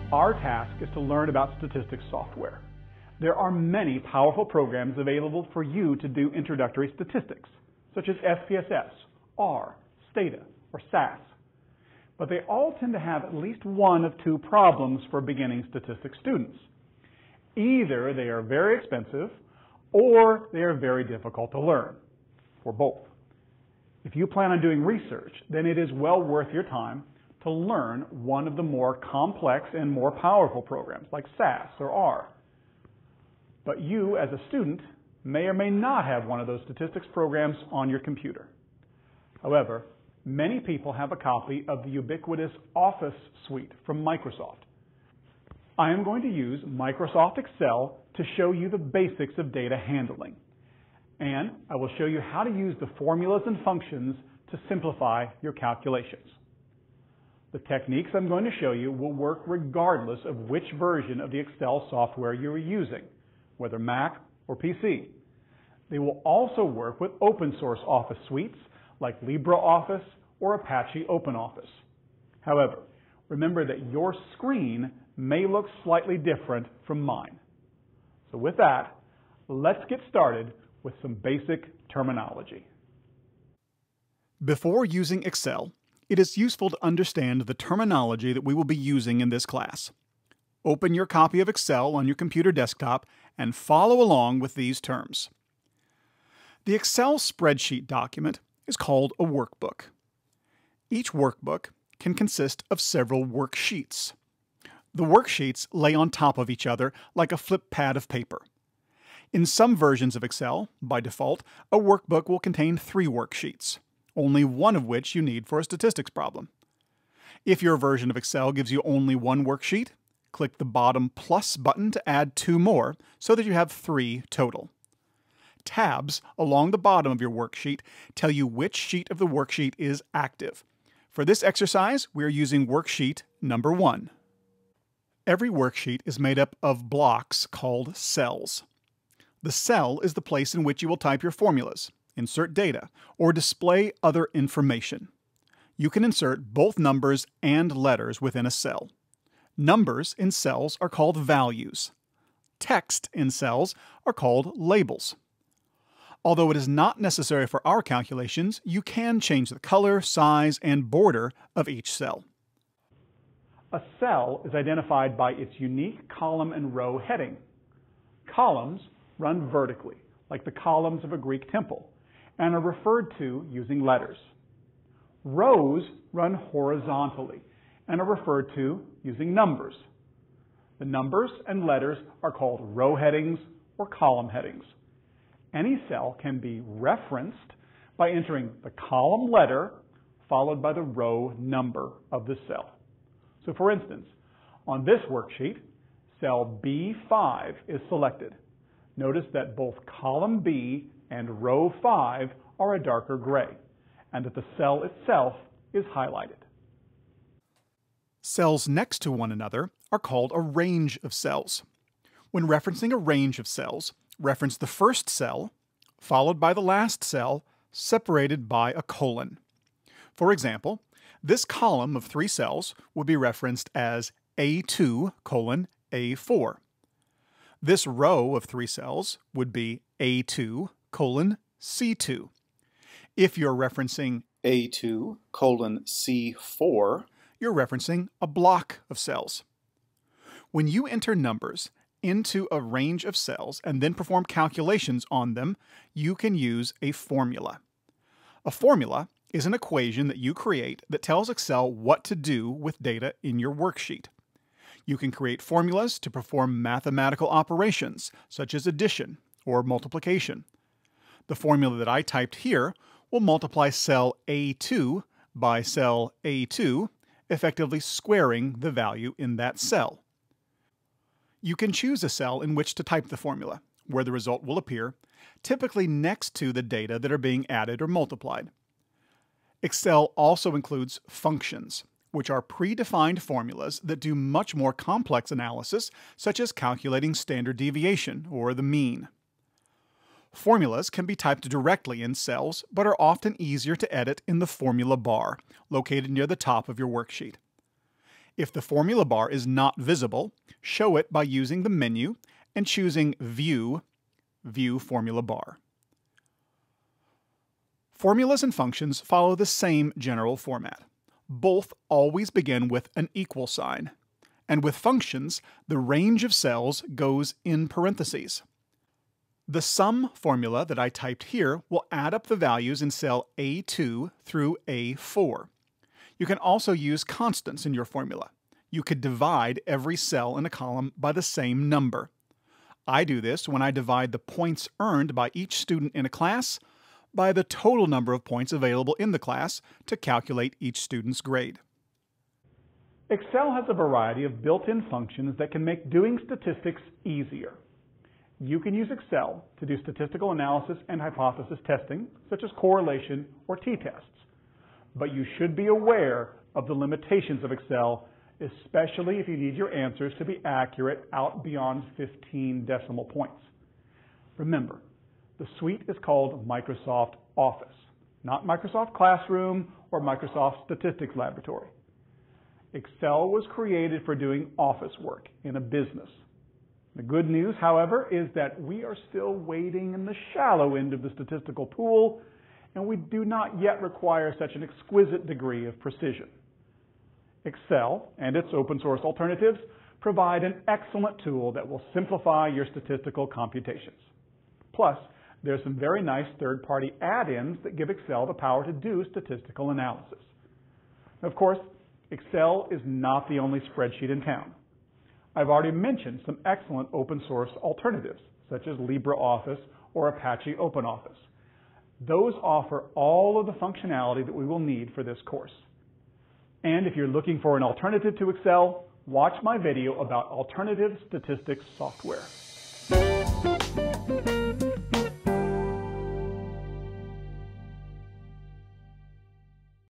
Our task is to learn about statistics software. There are many powerful programs available for you to do introductory statistics, such as SPSS, R, Stata, or SAS. But they all tend to have at least one of two problems for beginning statistics students. Either they are very expensive, or they are very difficult to learn, or both. If you plan on doing research, then it is well worth your time to learn one of the more complex and more powerful programs like SAS or R. But you, as a student, may or may not have one of those statistics programs on your computer. However, many people have a copy of the ubiquitous Office suite from Microsoft. I am going to use Microsoft Excel to show you the basics of data handling. And I will show you how to use the formulas and functions to simplify your calculations. The techniques I'm going to show you will work regardless of which version of the Excel software you are using, whether Mac or PC. They will also work with open source Office suites like LibreOffice or Apache OpenOffice. However, remember that your screen may look slightly different from mine. So with that, let's get started with some basic terminology. Before using Excel, it is useful to understand the terminology that we will be using in this class. Open your copy of Excel on your computer desktop and follow along with these terms. The Excel spreadsheet document is called a workbook. Each workbook can consist of several worksheets. The worksheets lay on top of each other like a flip pad of paper. In some versions of Excel, by default, a workbook will contain 3 worksheets, only one of which you need for a statistics problem. If your version of Excel gives you only one worksheet, click the bottom plus button to add 2 more so that you have 3 total. Tabs along the bottom of your worksheet tell you which sheet of the worksheet is active. For this exercise, we are using worksheet number 1. Every worksheet is made up of blocks called cells. The cell is the place in which you will type your formulas, insert data, or display other information. You can insert both numbers and letters within a cell. Numbers in cells are called values. Text in cells are called labels. Although it is not necessary for our calculations, you can change the color, size, and border of each cell. A cell is identified by its unique column and row heading. Columns run vertically, like the columns of a Greek temple, and are referred to using letters. Rows run horizontally and are referred to using numbers. The numbers and letters are called row headings or column headings. Any cell can be referenced by entering the column letter followed by the row number of the cell. So for instance, on this worksheet, cell B5 is selected. Notice that both column B and row 5 are a darker gray, and that the cell itself is highlighted. Cells next to one another are called a range of cells. When referencing a range of cells, reference the first cell, followed by the last cell, separated by a colon. For example, this column of 3 cells would be referenced as A2 colon A4. This row of 3 cells would be A2 colon C2. If you're referencing A2 colon C4, you're referencing a block of cells. When you enter numbers into a range of cells and then perform calculations on them, you can use a formula. A formula is an equation that you create that tells Excel what to do with data in your worksheet. You can create formulas to perform mathematical operations, such as addition or multiplication. The formula that I typed here will multiply cell A2 by cell A2, effectively squaring the value in that cell. You can choose a cell in which to type the formula, where the result will appear, typically next to the data that are being added or multiplied. Excel also includes functions, which are predefined formulas that do much more complex analysis, such as calculating standard deviation or the mean. Formulas can be typed directly in cells, but are often easier to edit in the formula bar, located near the top of your worksheet. If the formula bar is not visible, show it by using the menu and choosing View, View Formula Bar. Formulas and functions follow the same general format. Both always begin with an equal sign, and with functions, the range of cells goes in parentheses. The sum formula that I typed here will add up the values in cell A2 through A4. You can also use constants in your formula. You could divide every cell in a column by the same number. I do this when I divide the points earned by each student in a class by the total number of points available in the class to calculate each student's grade. Excel has a variety of built-in functions that can make doing statistics easier. You can use Excel to do statistical analysis and hypothesis testing, such as correlation or t-tests. But you should be aware of the limitations of Excel, especially if you need your answers to be accurate out beyond 15 decimal points. Remember, the suite is called Microsoft Office, not Microsoft Classroom or Microsoft Statistics Laboratory. Excel was created for doing office work in a business. The good news, however, is that we are still wading in the shallow end of the statistical pool, and we do not yet require such an exquisite degree of precision. Excel and its open source alternatives provide an excellent tool that will simplify your statistical computations. Plus, there's some very nice third-party add-ins that give Excel the power to do statistical analysis. Of course, Excel is not the only spreadsheet in town. I've already mentioned some excellent open source alternatives, such as LibreOffice or Apache OpenOffice. Those offer all of the functionality that we will need for this course. And if you're looking for an alternative to Excel, watch my video about alternative statistics software.